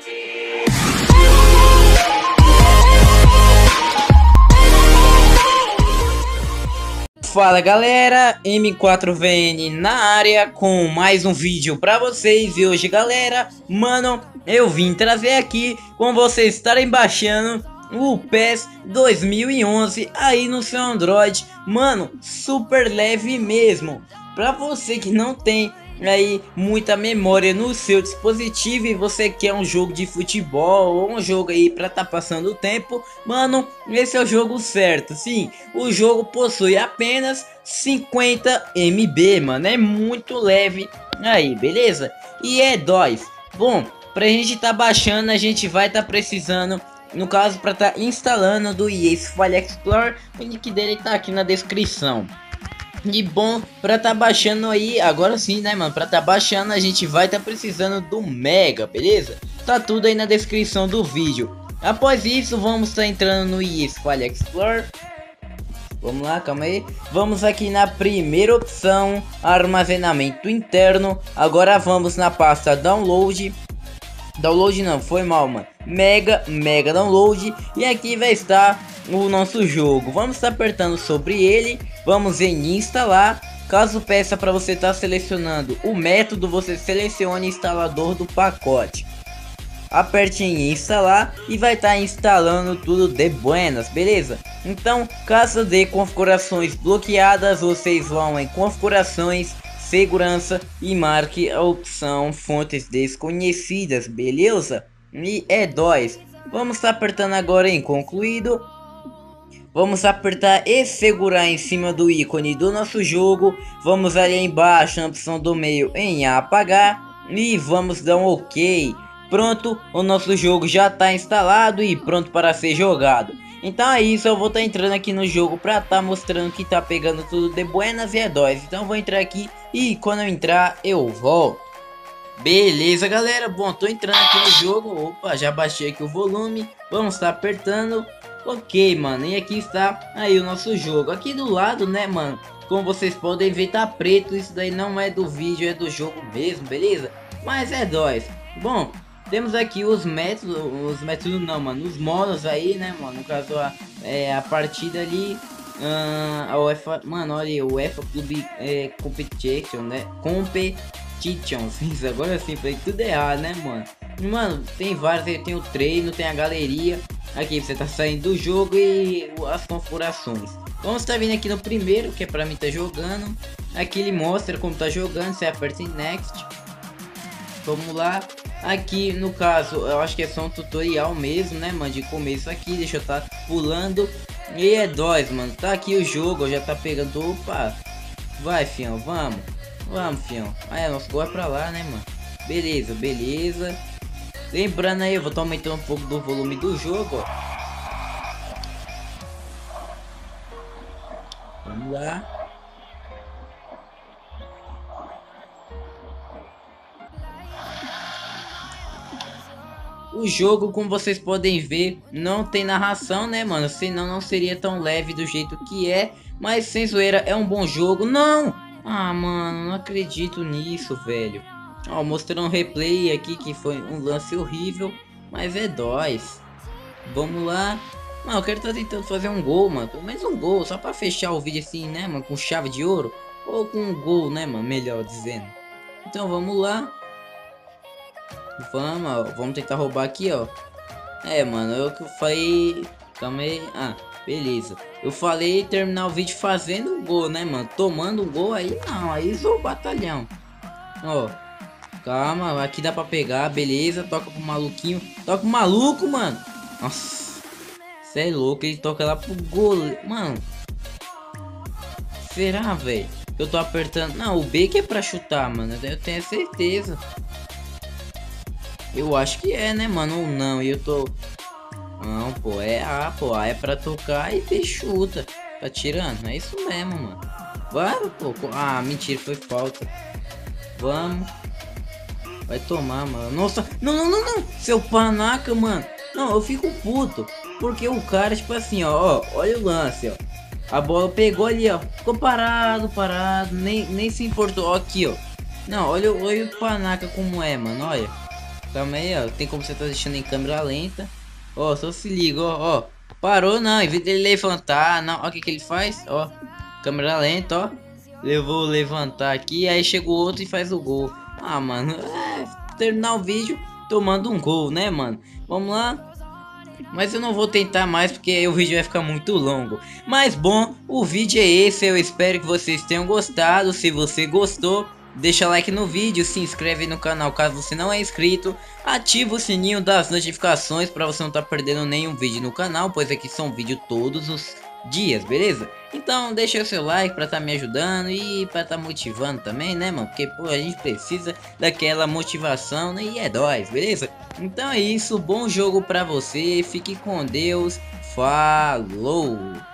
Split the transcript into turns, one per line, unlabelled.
Fala galera, M4VN na área com mais um vídeo pra vocês. E hoje galera, mano, eu vim trazer aqui com vocês estarem baixando o PES 2011 aí no seu Android. Mano, super leve mesmo. Pra você que não tem aí muita memória no seu dispositivo e você quer um jogo de futebol ou um jogo aí pra tá passando o tempo, mano, esse é o jogo certo. Sim, o jogo possui apenas 50 MB, mano, é muito leve aí, beleza? E é dóis. Bom, pra gente tá baixando, a gente vai tá precisando, no caso, para tá instalando do EA File Explorer. O link dele tá aqui na descrição. E bom, pra tá baixando aí, agora sim, né, mano, pra tá baixando a gente vai tá precisando do Mega, beleza? Tá tudo aí na descrição do vídeo. Após isso, vamos tá entrando no EA File Explorer. Vamos lá, calma aí. Vamos aqui na primeira opção, armazenamento interno. Agora vamos na pasta download. Download não, foi mal, mano. Mega download. E aqui vai estar o nosso jogo. Vamos estar apertando sobre ele. Vamos em instalar. Caso peça para você estar selecionando o método, você selecione instalador do pacote. Aperte em instalar e vai estar instalando tudo de buenas, beleza? Então, caso de configurações bloqueadas, vocês vão em configurações, segurança e marque a opção fontes desconhecidas, beleza? E é dóis. Vamos estar apertando agora em concluído. Vamos apertar e segurar em cima do ícone do nosso jogo. Vamos ali embaixo na opção do meio em apagar e vamos dar um ok. Pronto, o nosso jogo já está instalado e pronto para ser jogado. Então é isso, eu vou estar entrando aqui no jogo para estar mostrando que tá pegando tudo de buenas e é dóis. Então eu vou entrar aqui e quando eu entrar eu volto. Beleza galera, bom, tô entrando aqui no jogo. Opa, já baixei aqui o volume. Vamos estar apertando. Ok, mano, e aqui está aí o nosso jogo. Aqui do lado, né, mano, como vocês podem ver, tá preto. Isso daí não é do vídeo, é do jogo mesmo, beleza? Mas é dóis. Bom, temos aqui os métodos não, mano, os modos aí, né, mano, no caso a partida ali, a UEFA, mano, olha, o UEFA Club Competition, né, Competitions, isso, agora sim, falei tudo errado, né, mano. Mano, tem vários aí, tem o treino, tem a galeria, aqui você tá saindo do jogo e as configurações. Vamos estar vindo aqui no primeiro, que é pra mim tá jogando, aqui ele mostra como tá jogando, você aperta em Next. Vamos lá, aqui no caso, eu acho que é só um tutorial mesmo, né, mano, de começo aqui, deixa eu tá pulando. E é dóis, mano, tá aqui o jogo, já tá pegando, opa, vai fião, vamos, fião, aí nosso gol é pra lá, né, mano, beleza, beleza. Lembrando aí, eu vou estar aumentando um pouco do volume do jogo, ó. Vamos lá. O jogo, como vocês podem ver, não tem narração, né, mano? Senão não seria tão leve do jeito que é. Mas sem zoeira, é um bom jogo. Não! Ah, mano, não acredito nisso, velho. Ó, mostrando um replay aqui que foi um lance horrível. Mas é dóis. Vamos lá. Mano, eu quero estar tentando fazer um gol, mano. Pelo menos um gol, só pra fechar o vídeo assim, né, mano? Com chave de ouro. Ou com um gol, né, mano? Melhor dizendo. Então vamos lá. Vamos, ó, vamos tentar roubar aqui, ó. É, mano, eu que eu falei. Calma aí. Ah, beleza. Eu falei terminar o vídeo fazendo um gol, né, mano? Tomando um gol aí não, aí sou o batalhão. Ó, calma, aqui dá pra pegar, beleza. Toca pro maluquinho. Toca pro maluco, mano. Nossa, cê é louco, ele toca lá pro gol, mano. Será, velho? Eu tô apertando. Não, o B que é pra chutar, mano. Eu tenho certeza. Eu acho que é, né, mano? Ou não, e eu tô... Não, pô, é A, pô. A é pra tocar e B chuta. Tá tirando? É isso mesmo, mano. Claro, pô. Ah, mentira, foi falta. Vamos. Vai tomar, mano. Nossa, não. Seu panaca, mano. Não, eu fico puto. Porque o cara, tipo assim, ó. Olha o lance, ó. A bola pegou ali, ó. Ficou parado. Nem se importou. Ó, aqui, ó. Não, olha o panaca como é, mano. Olha. Calma aí, ó. Tem como você tá deixando em câmera lenta. Ó, só se liga, ó, ó. Parou não, em vez dele levantar, não. Ó o que que ele faz, ó. Câmera lenta, ó. Levou levantar aqui, aí chegou outro e faz o gol. Ah, mano, terminar o vídeo tomando um gol, né, mano? Vamos lá. Mas eu não vou tentar mais porque o vídeo vai ficar muito longo. Mas bom, o vídeo é esse. Eu espero que vocês tenham gostado. Se você gostou, deixa like no vídeo, se inscreve no canal caso você não é inscrito. Ativa o sininho das notificações para você não estar perdendo nenhum vídeo no canal, pois aqui são vídeos todos os dias, beleza? Então deixa o seu like para estar me ajudando e para estar motivando também, né, mano? Porque pô, a gente precisa daquela motivação, né? E é nóis, beleza? Então é isso, bom jogo pra você, fique com Deus, falou!